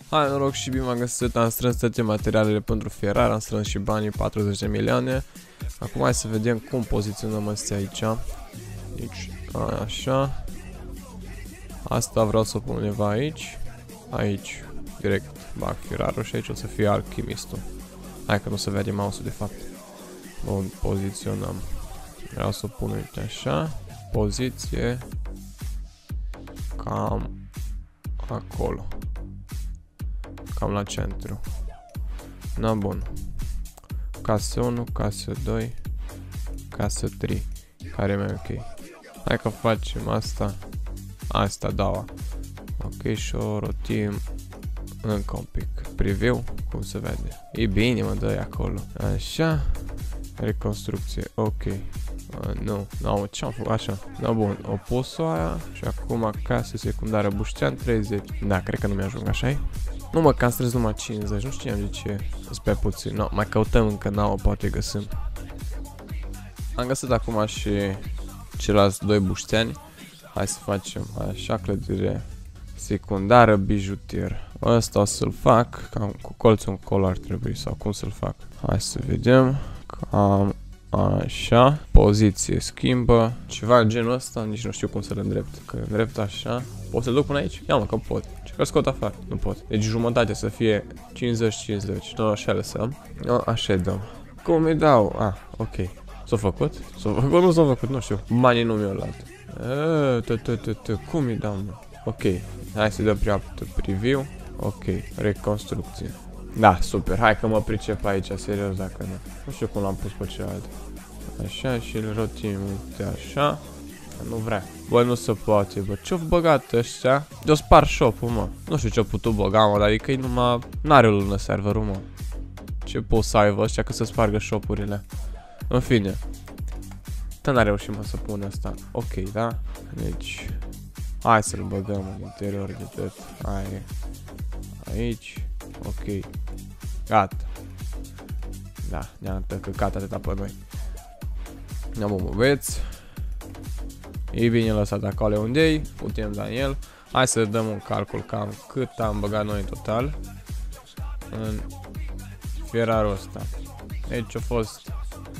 Hai noroc și bine m-am găsit, am strâns toate materialele pentru fierar, am strâns și banii 40 de milioane. Acum hai să vedem cum poziționăm astea aici. Deci, așa. Asta vreau să pun undeva aici. Aici, direct, bag fierarul și aici o să fie alchimistul. Hai că nu se vede mouse-ul de fapt. Bun, poziționăm. Vreau să pun uite așa. Poziție. Cam acolo. Cam la centru. Na bun. Casă 1, casă 2, casă 3. Care e mai ok. Hai că facem asta. Asta daua. Ok, și o rotim încă un pic. Preview, cum se vede. E bine, mă, dă acolo. Așa. Reconstrucție, ok. Nu, ce-am făcut? Așa. Da, bun, opusul aia. Și acum casă secundară Buștean 30. Da, cred că nu mi-ajung, așa-i? Nu mă, că am strâns numai 50, nu știam de ce. Sunt pe puțin, no, mai căutăm încă 9, poate găsim. Am găsit acum și ceilalți 2 bușteani. Hai să facem așa, clădire secundară, bijutier. Ăsta o să-l fac, cam cu colțul încolo ar trebui, sau cum să-l fac. Hai să vedem, cam așa, poziție schimbă, ceva în genul ăsta, nici nu știu cum să-l îndrept. Că îndrept așa, pot să-l duc până aici? Ia mă, că pot. Ce că scot afară? Nu pot. Deci jumătate să fie 50-50, nu așa lăsăm. No, așa dăm. Cum îi dau? Ok. S-a făcut? S-a făcut? Nu s-a făcut, nu știu. Banii nu mi-au luat. Cum îi dau, mă? Ok. Hai să dăm prima preview. Ok. Reconstrucție. Da, super. Hai că mă pricep aici, serios, dacă nu. Nu știu cum l-am pus pe celălalt. Așa și îl rotim, uite așa. Nu vrea. Bă, nu se poate, bă. Ce-au băgat ăștia? De-o spar shop-ul, mă. Nu știu ce-au putut băga, mă, dar adică-i numai... N-are o lună serverul, mă. Ce pot să aibă ăștia că să spargă shop-urile? În fine. Tot n-a reușit, mă, să pun asta. Ok, da? Deci... Hai să-l băgăm în interior de tot. Hai. Aici. Ok. Gata. Da, ne-am tăcăcat atâta pe noi. Ne-am băveți. E bine lăsat acolo unde-i. Putem da în el. Hai să dăm un calcul cam cât am băgat noi în total. În fierarul ăsta. Deci a fost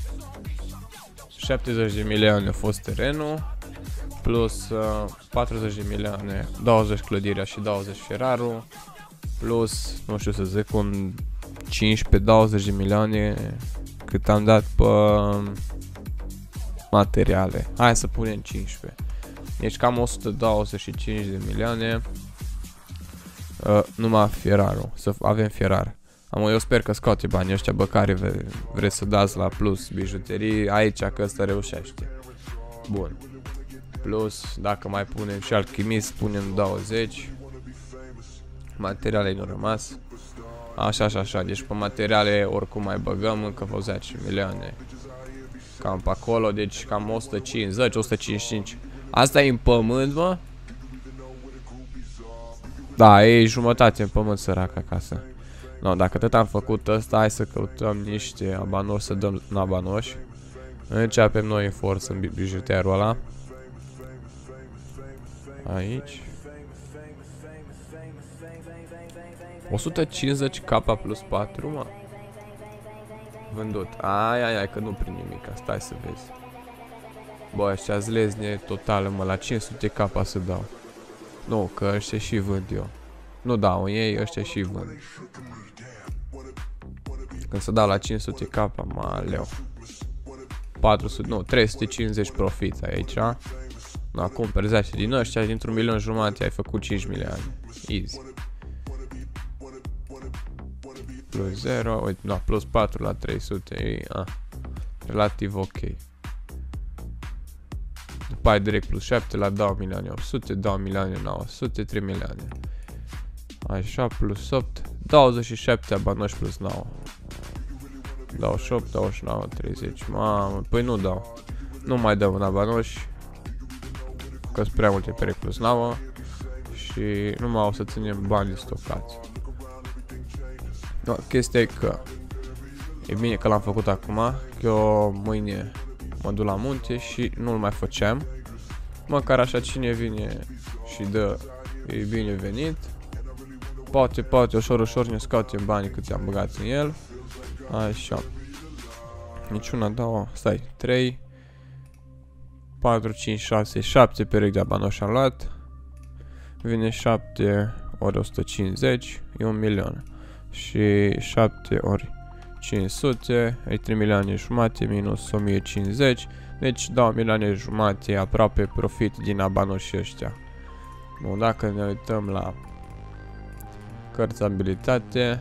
70 de milioane a fost terenul. Plus 40 de milioane, 20 clădirea și 20 fierarul. Plus, nu știu să zic, un 15-20 de milioane cât am dat pe materiale. Hai să punem 15. Deci cam 125 de milioane numai fierarul, să avem fierar. Eu sper că scoate banii ăștia, bă, care vreți să dați la plus bijuterii, aici că ăsta reușește. Bun. Plus, dacă mai punem și alchimist, punem 20. Materiale nu rămas. Așa. Deci pe materiale oricum mai băgăm încă vreo 10 milioane. Cam pe acolo, deci cam 150, 155. Asta e în pământ, mă? Da, e jumătate în pământ, sărac, acasă. No, dacă tot am făcut ăsta, hai să căutăm niște abanoși, să dăm abanoși. Începem noi în forță în bijuterul ăla. Aici 150k plus 4, mă. Vândut. Ai, că nu prin nimic. Stai să vezi. Bă, ăștia zlezne totală, mă. La 500k să dau. Nu, că ăștia și vând eu. Nu dau ei, ăștia și vând. Când să dau la 500k, mă leu. 400, nu, 350 profit aici. Da, cumperi 10 din ăștia, dintr-un milion jumate ai făcut 5 milioane. Easy. Plus 0, uite, no, plus 4 la 300, e, relativ ok. După aia direct plus 7 la 2 milioane 800, 2 milioane 900, 3 milioane. Așa, plus 8, 27 abanoși plus 9. 28, 29, 30, mamă, păi nu dau. Nu mai dau un abanoși. Că sunt prea multe perechi plus 9 și numai o să ținem bani stocați. No, chestia e că e bine că l-am făcut acum, că eu mâine mă duc la munte și nu-l mai făceam. Măcar așa cine vine și dă, e bine venit. Poate, ușor ne scoatem banii câți am băgat în el. Așa. Niciuna, două, stai, 3, 4, 5, 6, 7 perechi de banoși am luat. Vine 7 ori 150, e 1 milion. Și 7 ori 500, e 3 milioane jumate minus 1050. Deci 2 milioane jumate aproape profit din abanoșii ăștia. Bun, dacă ne uităm la cărțabilitate,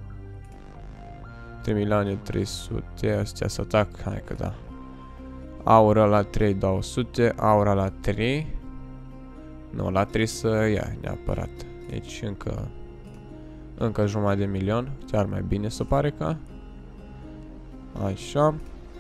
3 milioane 300, astea să atac, hai că da. Aura la 3200, aura la 3. Nu, la 3 să ia neapărat. Deci încă jumătate de milion, chiar mai bine se pare că. Așa.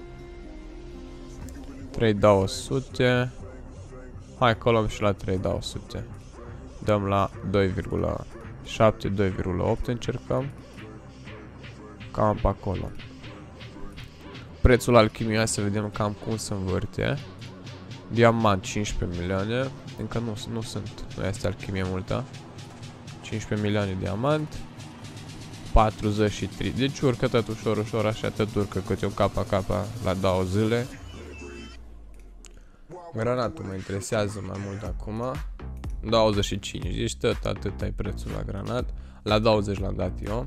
3200. Hai că o luăm și la 3200. Dăm la 2,7, 2,8 încercăm. Cam pe acolo. Prețul alchimiei, să vedem cam cum se învârte. Diamant 15 milioane. Încă nu sunt. Nu este alchimie multă. 15 milioane diamant. 43. Deci urcă tot ușor, așa tot urcă câte un capa la 2 zile. Granatul mă interesează mai mult acum. 25. Deci atât ai prețul la granat. La 20 l-am dat eu.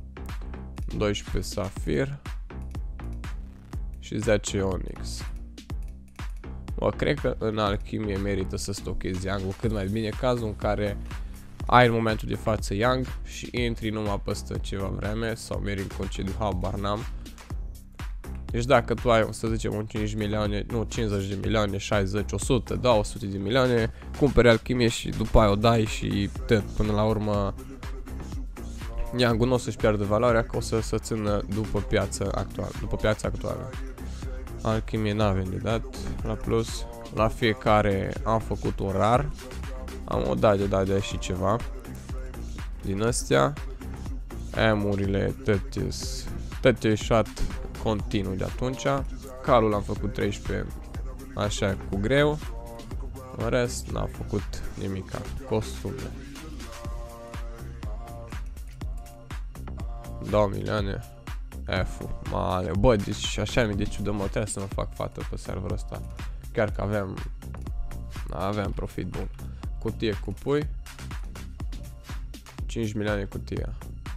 12 safir. Și 10 onyx. Bă, cred că în alchimie merită să stochezi Yang-ul cât mai bine, cazul în care ai în momentul de față Yang și intri numai peste ceva vreme sau mergi în concediu, habar n-am. Deci dacă tu ai, să zicem, un 5 milioane, nu, 50 de milioane, 60, 100, 200 de milioane, cumperi alchimie și după aia o dai și tot, până la urmă Yang-ul nu o să-și piardă valoarea, că o să se țină după piața actuală. Alchimie n-avem de dat, la plus, la fiecare am făcut un rar, am o dat de și ceva din astea, emurile tot e shot continuu de atunci, calul l-am făcut 13, așa cu greu, în rest n-am făcut nimica, costume. 2 milioane. F-ul, male, bă, deci așa mi-e de ciudă, mă, trebuie să mă fac fată pe serverul ăsta. Chiar că aveam profit bun. Cutie cu pui. 5 milioane cutia.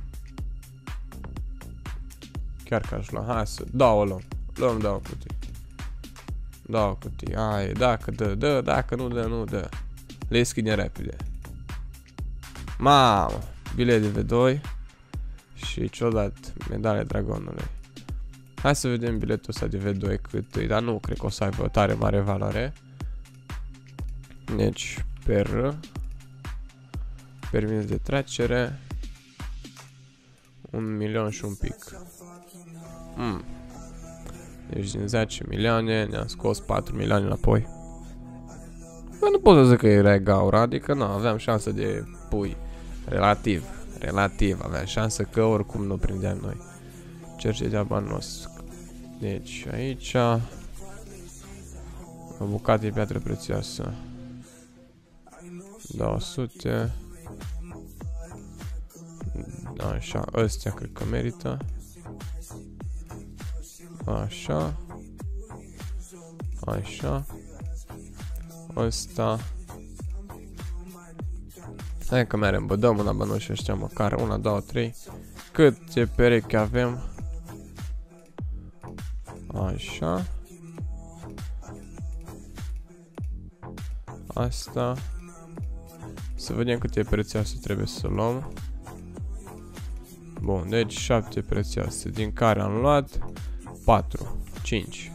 Chiar că aș lua, hai să, o luăm 2 cutii. 2 cutii, hai, dacă dă, dacă nu dă, nu dă. Le deschidem repede. Mamă, bilet de V2. Și ce-o dat medalia dragonului. Hai să vedem biletul ăsta de V2 cât e, dar nu cred că o să aibă o tare mare valoare. Deci, permis de trecere, 1 milion și un pic. Deci din 10 milioane ne-am scos 4 milioane înapoi. Bă, nu pot să zic că era gaură, adică nu, aveam șansă de pui. Relativ, aveam șansă că oricum nu prindeam noi. Cercetarea banosc. Deci aici o bucată de piatră prețioasă. 200. Așa, ăstea cred că merită. Așa. Ăsta. Hai că merem, bă, dăm una bănuși ăștia măcar, 1, 2, 3. Câte perechi avem? Așa. Asta. Să vedem câte prețioase trebuie să luăm. Bun, deci 7 prețioase, din care am luat 4, 5.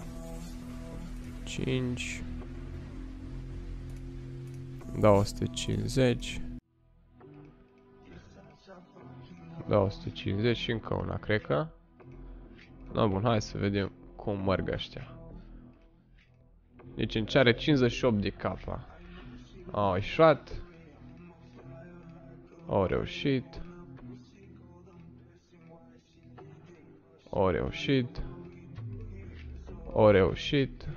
250. 250 și încă una, cred că. Da, bun, hai să vedem cum merg ăștia. Deci înceară 58 de capa. Au ieșat. Au reușit. Au reușit. Au reușit.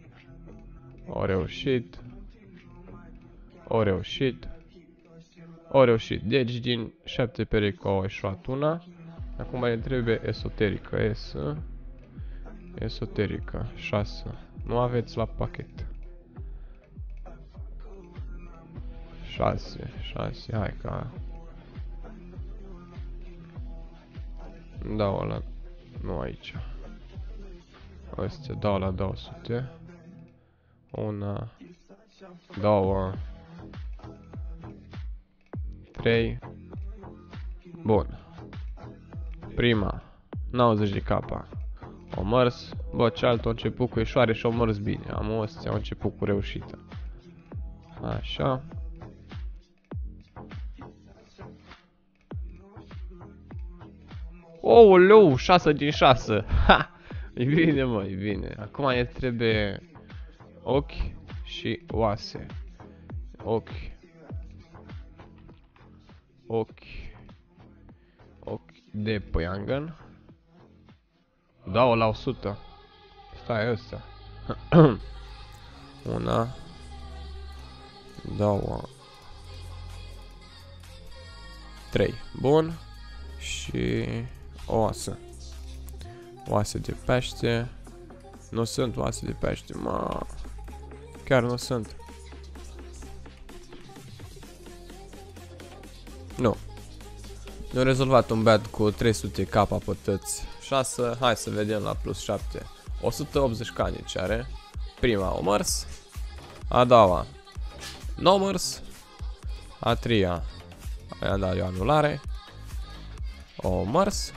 Au reușit. Au reușit. O reușit. Deci din 7 perechi au ieșit una. Acum mai trebuie esoterică. Esoterică. 6. Nu aveți la pachet. 6. Hai ca... Dau ăla. Nu aici. Astea dau la 200. 1, 2, 3. Bun. Prima 90 de capa. O mers. Bă, cealaltă a început cu eșoare și o mers bine. Am astea au început cu reușită. Așa. Ouleu, 6 din 6. Ha! E bine, mă, e bine. Acum ne trebuie ochi și oase. Ochi. Ochi de păiangan. Dau la 100. Stai ăsta. 1, 2, 3. Bun. Și oasă. Oase de pește. Nu sunt oase de pește, mă. Chiar nu sunt. Nu. Nu rezolvat un bad cu 300 capa pătăți 6. Hai să vedem la plus 7. 180 canici are. Prima o mers. A doua n-o mers. A treia i-am dat eu anulare. O mers.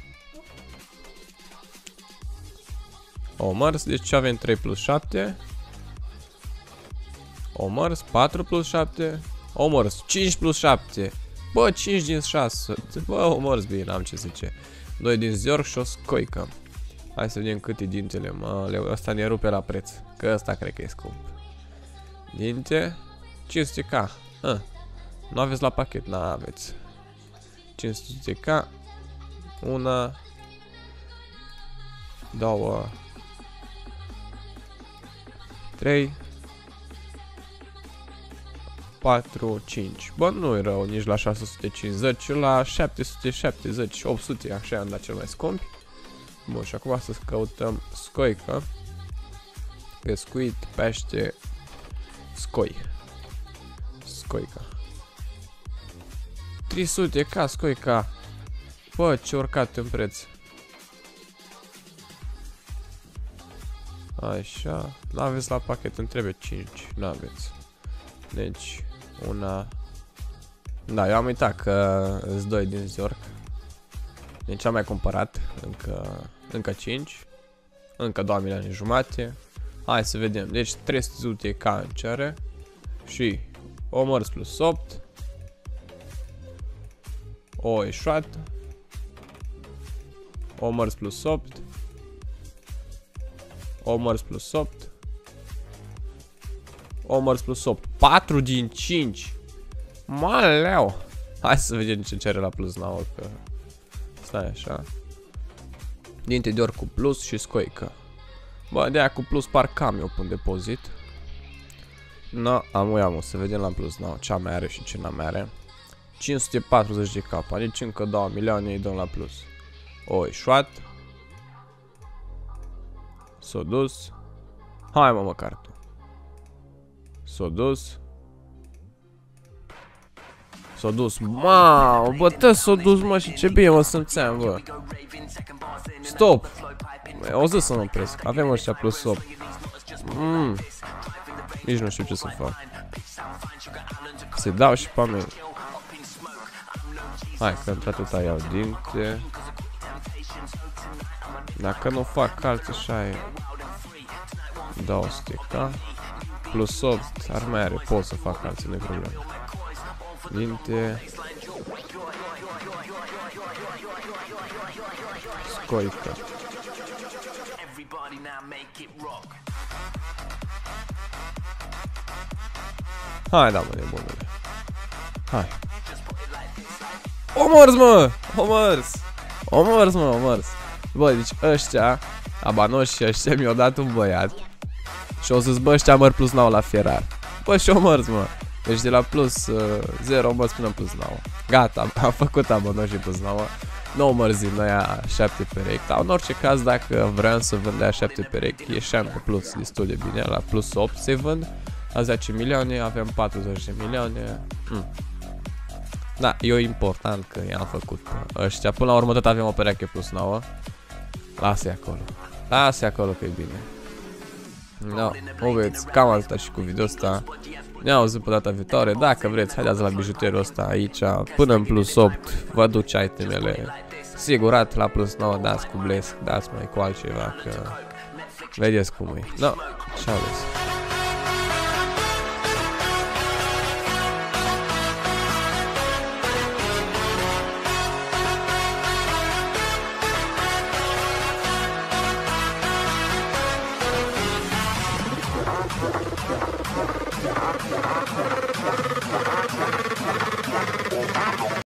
O mers, deci avem 3 plus 7. O mers, 4 plus 7. O mers, 5 plus 7. Bă, 5 din 6. Bă, o mers bine, am ce zice. 2 din zior și o scoică. Hai să vedem câte dintele, mă. Ăsta ne rupe la preț. Că ăsta cred că e scump. Dinte 500k. Nu aveți la pachet, n-aveți. 500k. 1, 2, 3, 4, 5. Bă, nu e rău nici la 650, la 770, 800, așa am dat cel mai scump. Bun, și acum să căutăm scoică. Pescuit, pește, scoi. Scoica. 300 ca scoica. Bă, ce urcat în preț. Așa. N-aveți la pachet, îmi trebuie 5. N-aveți. Deci, una... Da, eu am uitat că îți 2 din Zorc. Deci am mai cumpărat. Încă 5. Încă 2 milioane jumate. Hai să vedem. Deci 300 ca în cere. Și o mers plus 8. O eșuat. O mers plus 8. O mers plus 8. O mers plus 8. 4 din 5. Maleu. Hai să vedem ce cere la plus 9. Că... Stai așa. Dinte de ori cu plus și scoică. Bă, de aia cu plus parcă am eu pun depozit. No, am să vedem la plus 9 ce mai are și ce n-am are. 540 de capa, deci încă 2 milioane îi dăm la plus. O eșuat. S-o dus. Hai mă măcar tu. S-o dus. S-o dus. Mamă, bă, tă s-o dus, mă, și ce bine mă simțeam, bă. Stop. O zi să mă opresc. Avem ăștia plus 8. Nici nu știu ce să fac. Se dau și pe mine. Hai, că într-atâta iau dinte. Dacă nu fac alții, așa e. 200k. Plus 8, ar mai are, pot să fac alții, nu-i problemă. Dinte. Scoică. Hai, da, mă, nebunule. Hai. O mers, mă! O mers! O mers, mă, o mers! Bă, deci ăștia, abanoși și ăștia mi-au dat un băiat. Și o să-ți bă, ăștia măr plus 9 la Ferrari. Bă, și o mers, mă! Deci de la plus 0 mă până plus 9. Gata, am făcut abonament și plus 9. Nu mărzim aia 7 perechi. Dar în orice caz, dacă vreau să vând aia 7 perechi, ieșeam pe plus destul de bine. La plus 8 se vând. La 10 milioane avem 40 de milioane. Da, e important că i-am făcut ăștia. Până la urmă tot avem o pereche plus 9. Lasă-i acolo. Lasă-i acolo că e bine. No, o vedeți, cam atâta și cu video ăsta. Ne auzim pe data viitoare. Dacă vreți, haideți la bijuterul ăsta aici. Până în plus 8 vă duce itemele sigurat. La plus 9 dați cu blesc, dați mai cu altceva, că vedeți cum e. No, ce aveți.